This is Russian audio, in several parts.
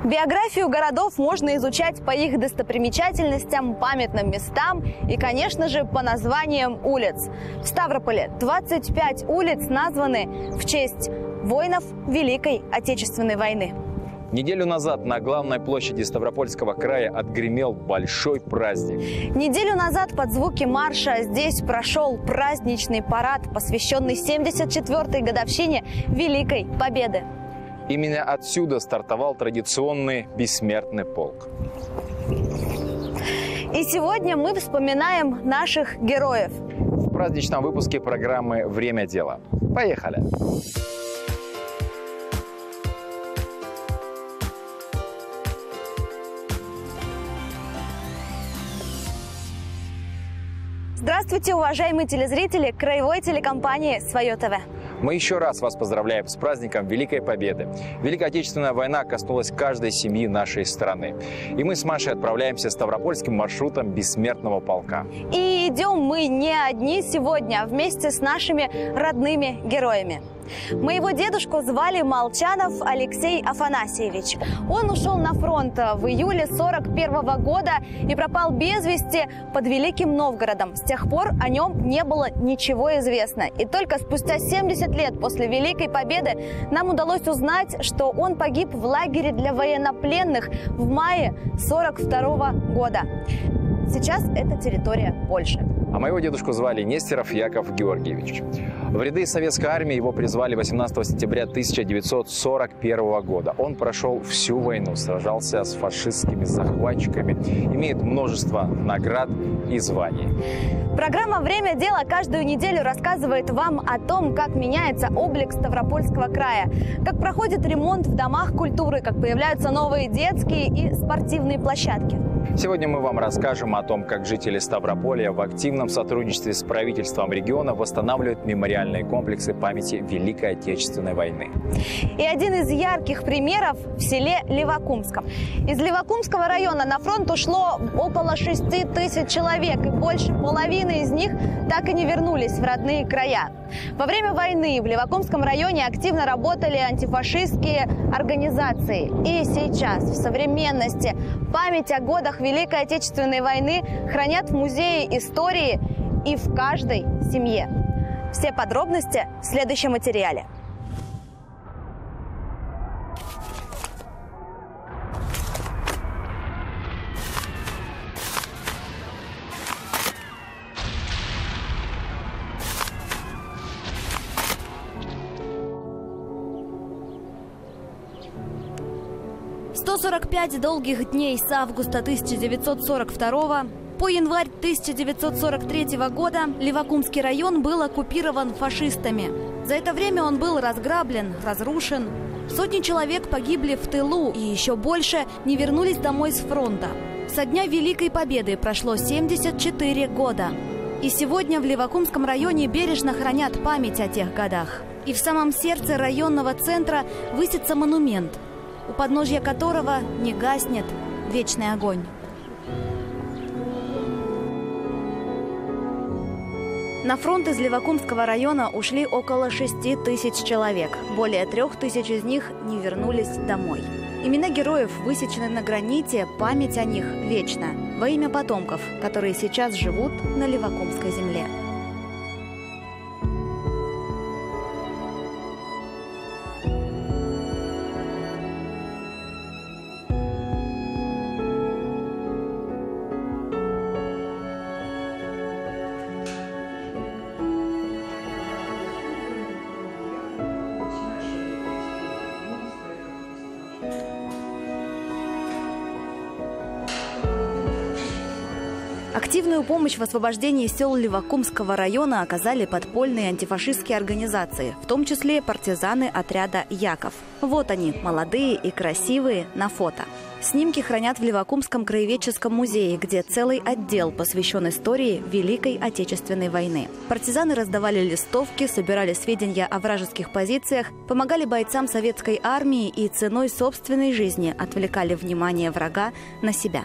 Биографию городов можно изучать по их достопримечательностям, памятным местам и, конечно же, по названиям улиц. В Ставрополе 25 улиц названы в честь воинов Великой Отечественной войны. Неделю назад на главной площади Ставропольского края отгремел большой праздник. Неделю назад под звуки марша здесь прошел праздничный парад, посвященный 74-й годовщине Великой Победы. Именно отсюда стартовал традиционный бессмертный полк. И сегодня мы вспоминаем наших героев. В праздничном выпуске программы «Время дела». Поехали! Здравствуйте, уважаемые телезрители краевой телекомпании «Свое ТВ». Мы еще раз вас поздравляем с праздником Великой Победы. Великая Отечественная война коснулась каждой семьи нашей страны. И мы с Машей отправляемся ставропольским маршрутом бессмертного полка. И идем мы не одни сегодня, а вместе с нашими родными героями. Моего дедушку звали Молчанов Алексей Афанасьевич. Он ушел на фронт в июле 1941 года и пропал без вести под Великим Новгородом. С тех пор о нем не было ничего известно. И только спустя 70 лет после Великой Победы нам удалось узнать, что он погиб в лагере для военнопленных в мае 1942 года. Сейчас это территория Польши. А моего дедушку звали Нестеров Яков Георгиевич. В ряды советской армии его призвали 18 сентября 1941 года. Он прошел всю войну, сражался с фашистскими захватчиками, имеет множество наград и званий. Программа «Время дела» каждую неделю рассказывает вам о том, как меняется облик Ставропольского края, как проходит ремонт в домах культуры, как появляются новые детские и спортивные площадки. Сегодня мы вам расскажем о том, как жители Ставрополя в активном сотрудничестве с правительством региона восстанавливают мемориальные комплексы памяти Великой Отечественной войны. И один из ярких примеров в селе Левокумском. Из Левокумского района на фронт ушло около 6 тысяч человек, и больше половины из них так и не вернулись в родные края. Во время войны в Левокумском районе активно работали антифашистские организации. И сейчас, в современности, память о годах Великой Отечественной войны хранят в музее истории и в каждой семье. Все подробности в следующем материале. «145 долгих дней с августа 1942 по январь 1943 года Левокумский район был оккупирован фашистами. За это время он был разграблен, разрушен. Сотни человек погибли в тылу, и еще больше не вернулись домой с фронта. Со дня Великой Победы прошло 74 года. И сегодня в Левокумском районе бережно хранят память о тех годах. И в самом сердце районного центра высится монумент, у подножья которого не гаснет вечный огонь. На фронт из Левокумского района ушли около 6 тысяч человек. Более 3 тысяч из них не вернулись домой. Имена героев высечены на граните, память о них вечна. Во имя потомков, которые сейчас живут на Левокумской земле. Активную помощь в освобождении сел Левокумского района оказали подпольные антифашистские организации, в том числе партизаны отряда «Яков». Вот они, молодые и красивые, на фото. Снимки хранят в Левокумском краеведческом музее, где целый отдел посвящен истории Великой Отечественной войны. Партизаны раздавали листовки, собирали сведения о вражеских позициях, помогали бойцам советской армии и ценой собственной жизни отвлекали внимание врага на себя.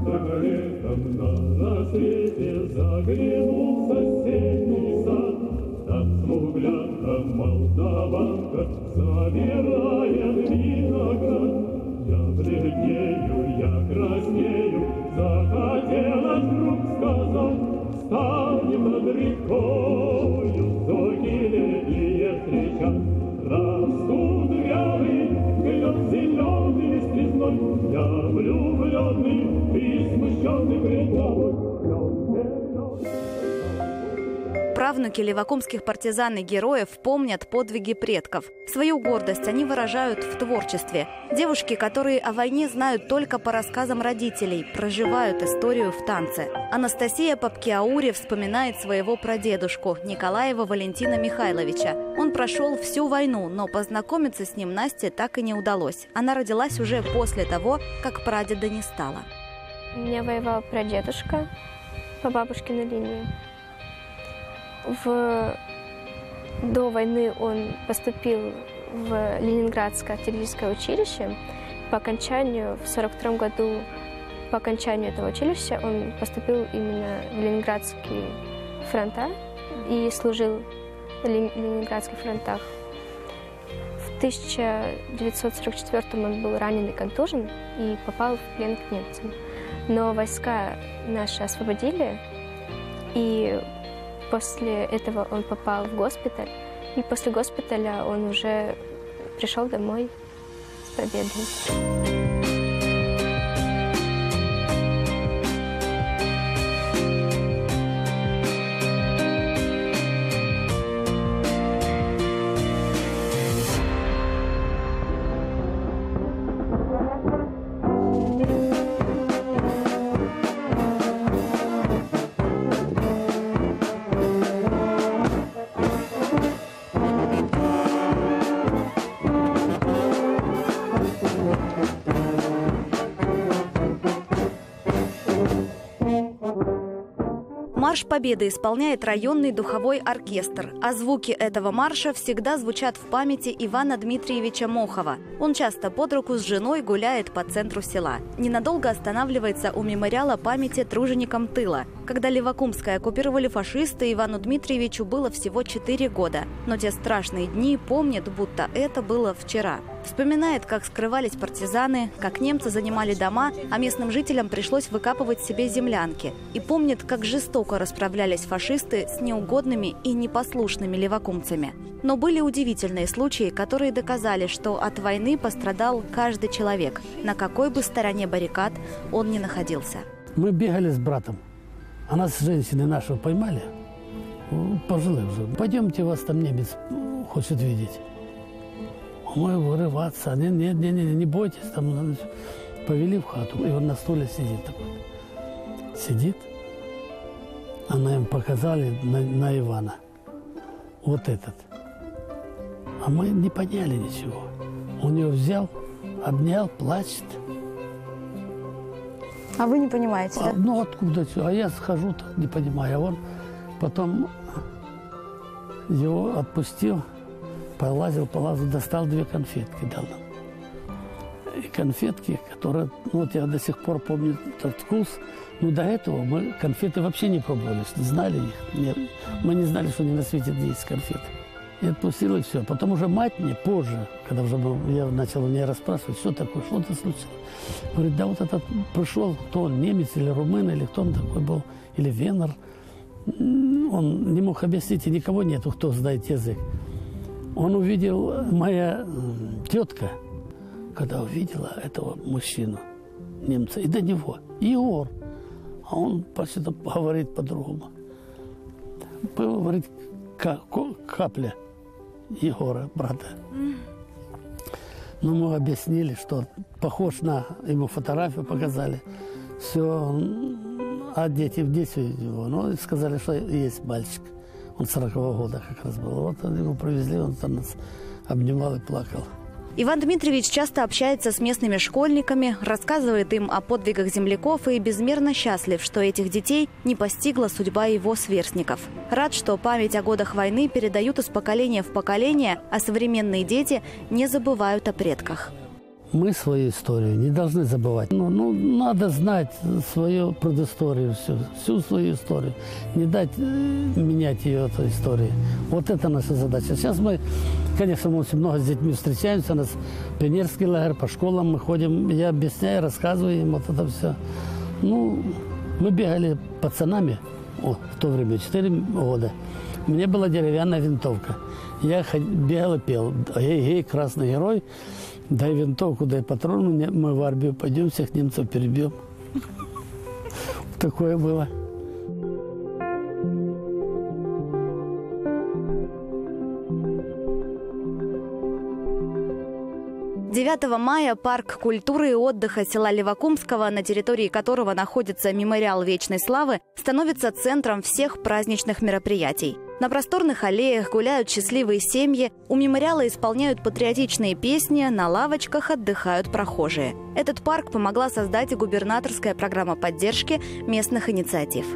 Правнуки левакумских партизан и героев помнят подвиги предков. Свою гордость они выражают в творчестве. Девушки, которые о войне знают только по рассказам родителей, проживают историю в танце. Анастасия Папкиаури вспоминает своего прадедушку Николаева Валентина Михайловича. Он прошел всю войну, но познакомиться с ним Насте так и не удалось. Она родилась уже после того, как прадеда не стало. У меня воевал прадедушка по бабушкиной линии. До войны он поступил в Ленинградское артиллерийское училище. По окончанию, в 1942 году, по окончанию этого училища, он поступил именно в Ленинградские фронта и служил на Ленинградских фронтах. В 1944 он был ранен и контужен и попал в плен к немцам. Но войска наши освободили, и после этого он попал в госпиталь, и после госпиталя он уже пришел домой с победой. Марш Победы исполняет районный духовой оркестр, а звуки этого марша всегда звучат в памяти Ивана Дмитриевича Мохова. Он часто под руку с женой гуляет по центру села. Ненадолго останавливается у мемориала памяти труженикам тыла. Когда Левакумское оккупировали фашисты, Ивану Дмитриевичу было всего 4 года. Но те страшные дни помнит, будто это было вчера. Вспоминает, как скрывались партизаны, как немцы занимали дома, а местным жителям пришлось выкапывать себе землянки. И помнит, как жестоко расправлялись фашисты с неугодными и непослушными левакумцами. Но были удивительные случаи, которые доказали, что от войны пострадал каждый человек, на какой бы стороне баррикад он ни находился. Мы бегали с братом, а нас женщины нашего поймали, пожилые уже. Пойдемте, вас там немец хочет видеть. Мы вырываться. Не бойтесь. Там повели в хату, и он на стуле сидит такой. Сидит. Она им показали на Ивана. Вот этот. А мы не поняли ничего. Он ее взял, обнял, плачет. А вы не понимаете, да? Ну, откуда? А я схожу, так не понимаю. А он потом его отпустил. Полазил, достал 2 конфетки, дал нам. И конфетки, которые, вот я до сих пор помню этот вкус. Но до этого мы конфеты вообще не пробовали, не знали их. Мы не знали, что они на свете есть конфеты. И отпустил, и все. Потом уже мать мне позже, когда уже я начал у нее расспрашивать, что такое, что-то случилось. Говорит, да вот этот пришел, кто он, немец или румын, или кто он такой был, или венгр. Он не мог объяснить, и никого нету, кто знает язык. Он увидел, моя тетка, когда увидела этого мужчину, немца, и до него, Егор, а он почти говорит по-другому. Говорит, капля Егора, брата. Но мы объяснили, что похож на, ему фотографию показали, все, а дети в детстве его, ну, сказали, что есть мальчик. Он 40-го года как раз был. Вот его привезли, он там нас обнимал и плакал. Иван Дмитриевич часто общается с местными школьниками, рассказывает им о подвигах земляков и безмерно счастлив, что этих детей не постигла судьба его сверстников. Рад, что память о годах войны передают из поколения в поколение, а современные дети не забывают о предках. Мы свою историю не должны забывать. Надо знать свою предысторию, всю свою историю. Не дать менять ее, эту историю. Вот это наша задача. Сейчас мы, конечно, мы очень много с детьми встречаемся. У нас пионерский лагерь, по школам мы ходим. Я объясняю, рассказываю им вот это все. Мы бегали пацанами в то время, 4 года. У меня была деревянная винтовка. Я бегал и пел. Эй, красный герой. Дай винтовку, дай патрон, мы в армию пойдем, всех немцев перебьем. Такое было. «9 мая парк культуры и отдыха села Левакумского, на территории которого находится мемориал Вечной Славы, становится центром всех праздничных мероприятий. На просторных аллеях гуляют счастливые семьи, у мемориала исполняют патриотичные песни, на лавочках отдыхают прохожие. Этот парк помогла создать и губернаторская программа поддержки местных инициатив.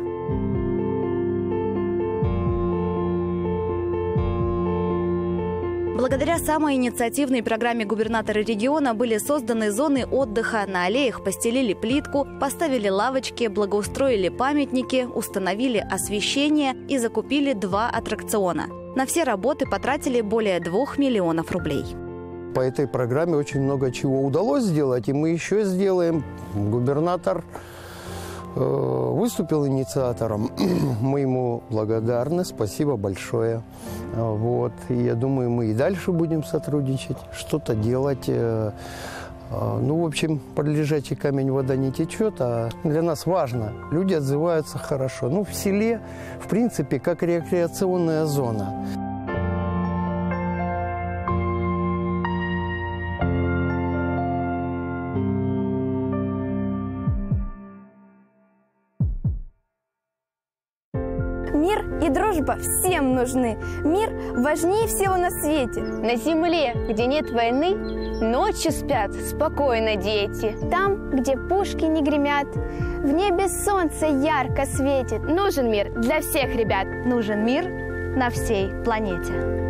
Благодаря самой инициативной программе губернатора региона были созданы зоны отдыха, на аллеях постелили плитку, поставили лавочки, благоустроили памятники, установили освещение и закупили 2 аттракциона. На все работы потратили более 2 миллионов рублей. По этой программе очень много чего удалось сделать, и мы еще сделаем. Губернатор выступил инициатором. Мы ему благодарны, спасибо большое. И я думаю, мы и дальше будем сотрудничать, что-то делать. В общем, под лежачий камень вода не течет, а для нас важно. Люди отзываются хорошо. В селе, в принципе, как рекреационная зона. Мир и дружба всем нужны. Мир важнее всего на свете. На земле, где нет войны, ночью спят спокойно дети. Там, где пушки не гремят, в небе солнце ярко светит. Нужен мир для всех ребят. Нужен мир на всей планете.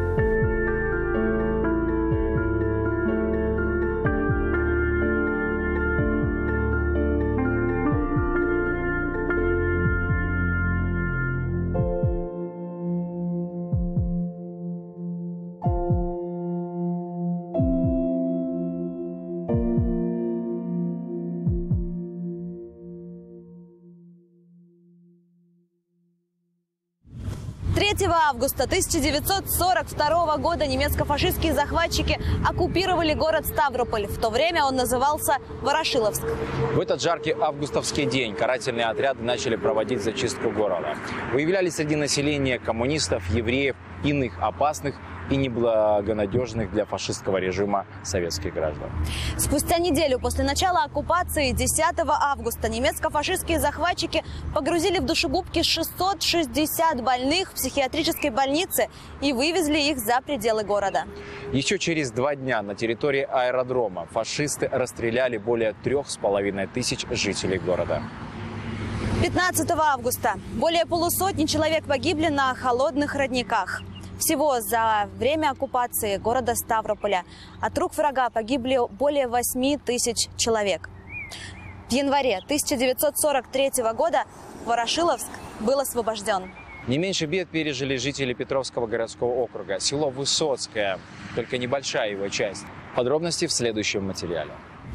Августа 1942 года немецко-фашистские захватчики оккупировали город Ставрополь. В то время он назывался Ворошиловск. В этот жаркий августовский день карательные отряды начали проводить зачистку города. Выявляли среди населения коммунистов, евреев, иных опасных и неблагонадежных для фашистского режима советских граждан. Спустя неделю после начала оккупации 10 августа немецко-фашистские захватчики погрузили в душегубки 660 больных в психиатрической больнице и вывезли их за пределы города. Еще через 2 дня на территории аэродрома фашисты расстреляли более 3500 жителей города. 15 августа более полусотни человек погибли на Холодных родниках. Всего за время оккупации города Ставрополя от рук врага погибли более 8000 человек. В январе 1943 года Ворошиловск был освобожден. Не меньше бед пережили жители Петровского городского округа. Село Высоцкое, только небольшая его часть. Подробности в следующем материале.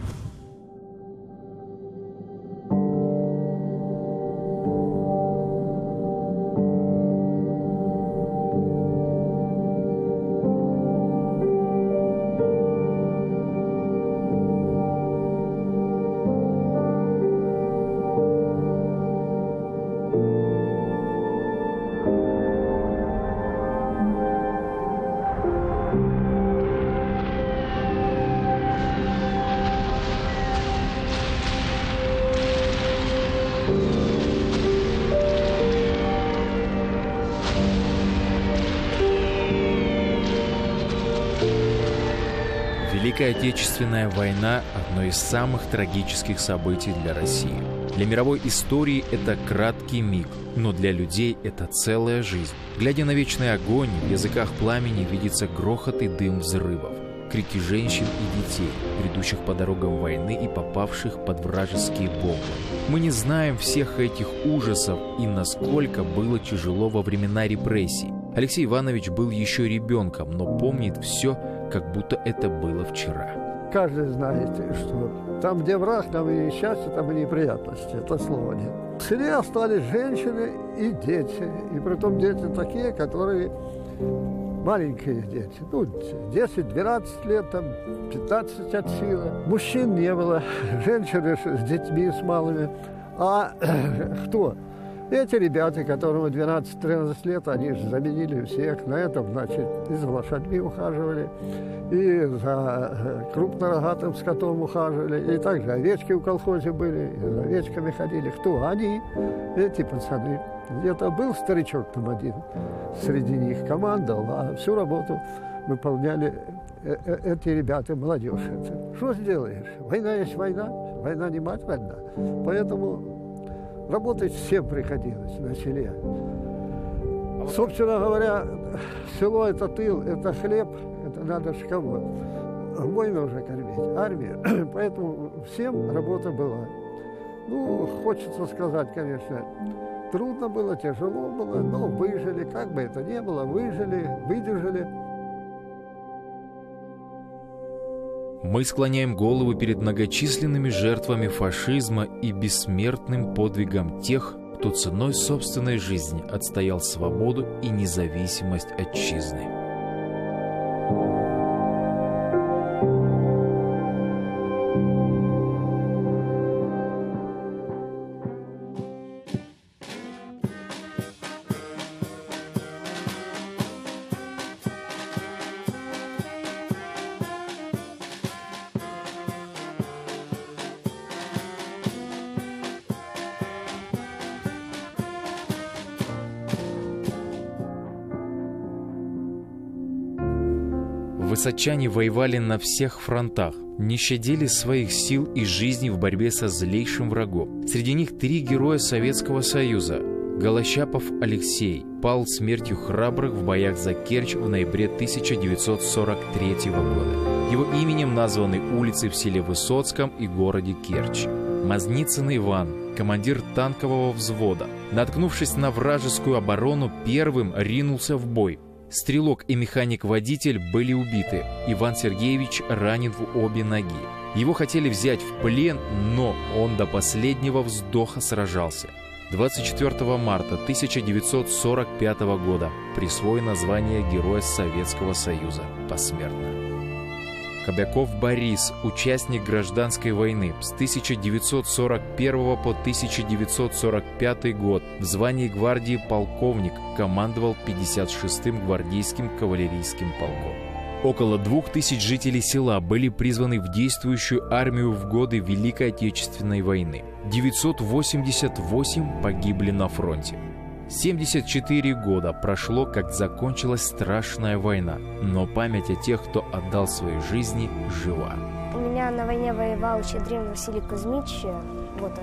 Великая Отечественная война – одно из самых трагических событий для России. Для мировой истории это краткий миг, но для людей это целая жизнь. Глядя на вечный огонь, в языках пламени видится грохот и дым взрывов. крики женщин и детей, бредущих по дорогам войны и попавших под вражеские бомбы. Мы не знаем всех этих ужасов и насколько было тяжело во времена репрессий. Алексей Иванович был еще ребенком, но помнит все, как будто это было вчера. Каждый знает, что там, где враг, там и счастье, там и неприятности. Это слова нет. В селе остались женщины и дети. И притом дети такие, которые маленькие дети. Ну, 10-12 лет, там, 15 от силы. Мужчин не было, женщины с детьми, с малыми. А кто? Эти ребята, которым 12-13 лет, они же заменили всех. На этом, значит, и за лошадьми ухаживали, и за крупнорогатым скотом ухаживали, и также овечки в колхозе были, и за овечками ходили. Кто? Они, эти пацаны. Где-то был старичок там один среди них, командовал, а всю работу выполняли эти ребята, молодежь. Что сделаешь? Война есть война, война не мать война. Поэтому работать всем приходилось на селе. Собственно говоря, село – это тыл, это хлеб, это надо ж кого? Войну уже кормить, армию. Поэтому всем работа была. Ну, хочется сказать, конечно, трудно было, тяжело было, но выжили, как бы это ни было, выжили, выдержали. Мы склоняем головы перед многочисленными жертвами фашизма и бессмертным подвигом тех, кто ценой собственной жизни отстоял свободу и независимость отчизны. Высотчане воевали на всех фронтах, не щадили своих сил и жизни в борьбе со злейшим врагом. Среди них 3 героя Советского Союза. Голощапов Алексей пал смертью храбрых в боях за Керчь в ноябре 1943 года. Его именем названы улицы в селе Высоцком и городе Керчь. Мазницын Иван, командир танкового взвода, наткнувшись на вражескую оборону, первым ринулся в бой. Стрелок и механик-водитель были убиты. Иван Сергеевич ранен в обе ноги. Его хотели взять в плен, но он до последнего вздоха сражался. 24 марта 1945 года присвоено звание Героя Советского Союза посмертно. Кобяков Борис, участник гражданской войны с 1941 по 1945 год, в звании гвардии полковник, командовал 56-м гвардейским кавалерийским полком. Около 2000 жителей села были призваны в действующую армию в годы Великой Отечественной войны. 988 погибли на фронте. 74 года прошло, как закончилась страшная война, но память о тех, кто отдал свои жизни, жива. У меня на войне воевал Щедрин Василий Кузьмич, вот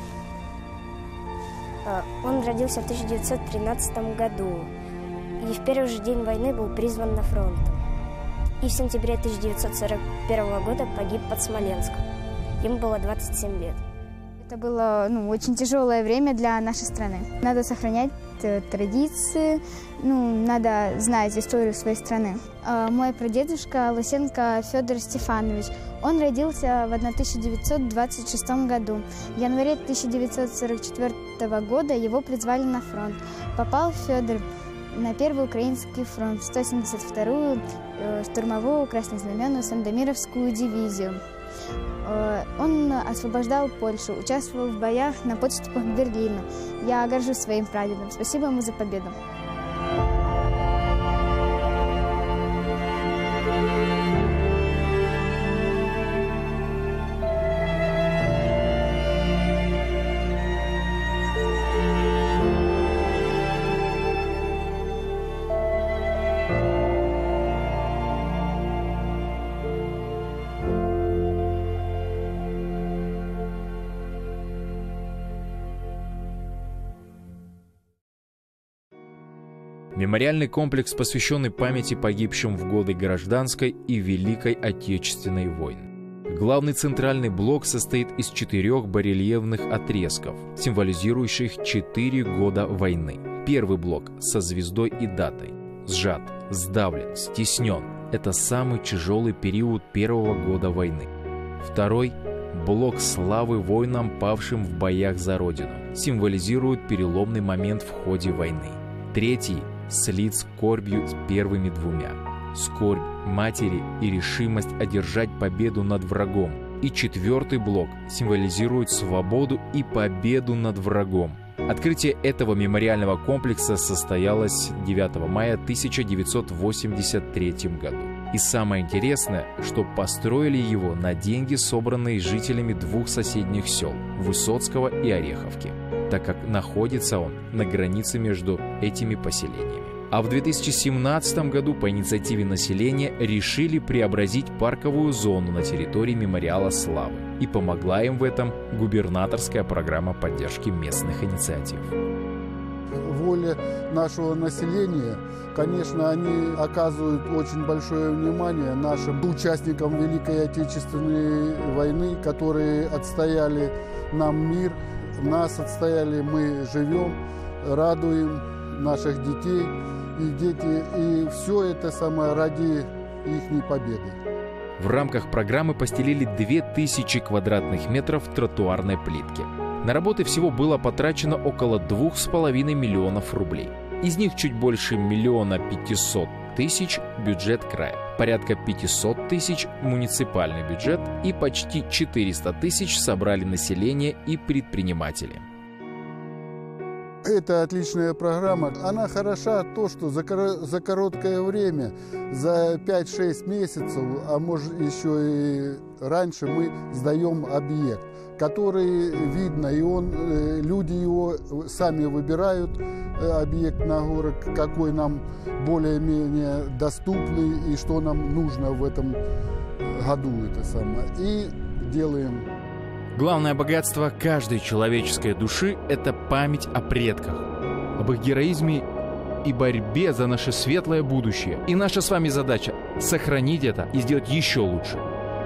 он. Он родился в 1913 году и в первый же день войны был призван на фронт. И в сентябре 1941 года погиб под Смоленском. Ему было 27 лет. Это было очень тяжелое время для нашей страны. Надо сохранять традиции, надо знать историю своей страны. Мой прадедушка Лысенко Федор Стефанович, он родился в 1926 году. В январе 1944 года его призвали на фронт. Попал Федор на Первый Украинский фронт, в 172-ю штурмовую краснознаменную Сандомировскую дивизию. Он освобождал Польшу, участвовал в боях на подступах к Берлину. Я горжусь своим прадедом. Спасибо ему за победу. Мемориальный комплекс, посвященный памяти погибшим в годы Гражданской и Великой Отечественной войн. Главный центральный блок состоит из 4 барельефных отрезков, символизирующих 4 года войны. Первый блок со звездой и датой. Сжат, сдавлен, стеснен. Это самый тяжелый период первого года войны. Второй – блок славы воинам, павшим в боях за Родину. Символизирует переломный момент в ходе войны. Третий – слит скорбью с первыми 2. Скорбь матери и решимость одержать победу над врагом. И 4-й блок символизирует свободу и победу над врагом. Открытие этого мемориального комплекса состоялось 9 мая 1983 году. И самое интересное, что построили его на деньги, собранные жителями 2 соседних сел – Высоцкого и Ореховки, так как находится он на границе между этими поселениями. А в 2017 году по инициативе населения решили преобразить парковую зону на территории Мемориала Славы. И помогла им в этом губернаторская программа поддержки местных инициатив. Воля нашего населения, конечно, они оказывают очень большое внимание нашим участникам Великой Отечественной войны, которые отстояли нам мир, нас отстояли, мы живем, радуем наших детей. И все это самое ради их победы. В рамках программы постелили 2000 квадратных метров тротуарной плитки. На работы всего было потрачено около 2,5 миллионов рублей. Из них чуть больше 1 500 000 бюджет края, порядка 500 000 муниципальный бюджет и почти 400 000 собрали население и предприниматели. Это отличная программа. Она хороша то, что за короткое время, за 5-6 месяцев, а может еще и раньше, мы сдаем объект, который видно, и люди его сами выбирают, объект на город, какой нам более-менее доступный и что нам нужно в этом году это самое. И делаем. Главное богатство каждой человеческой души – это память о предках, об их героизме и борьбе за наше светлое будущее. И наша с вами задача – сохранить это и сделать еще лучше.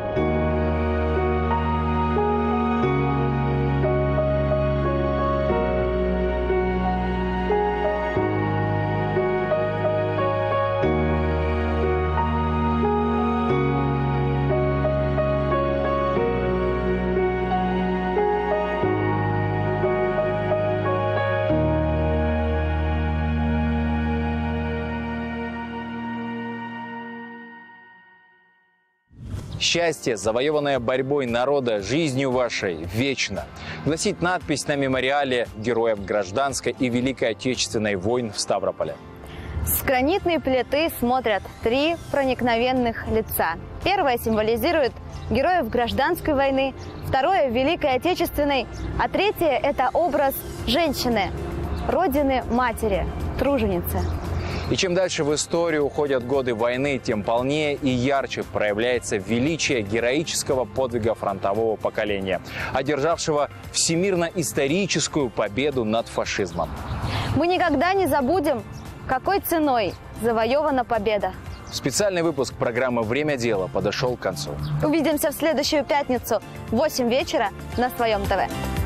Счастье, завоеванное борьбой народа, жизнью вашей, вечно. Гласит надпись на мемориале героев Гражданской и Великой Отечественной войн в Ставрополе. С гранитной плиты смотрят 3 проникновенных лица. Первое символизирует героев Гражданской войны, второе – Великой Отечественной, а третье – это образ женщины, родины матери, труженицы. И чем дальше в историю уходят годы войны, тем полнее и ярче проявляется величие героического подвига фронтового поколения, одержавшего всемирно-историческую победу над фашизмом. Мы никогда не забудем, какой ценой завоевана победа. Специальный выпуск программы «Время дела» подошел к концу. Увидимся в следующую пятницу в 8 вечера на своем ТВ.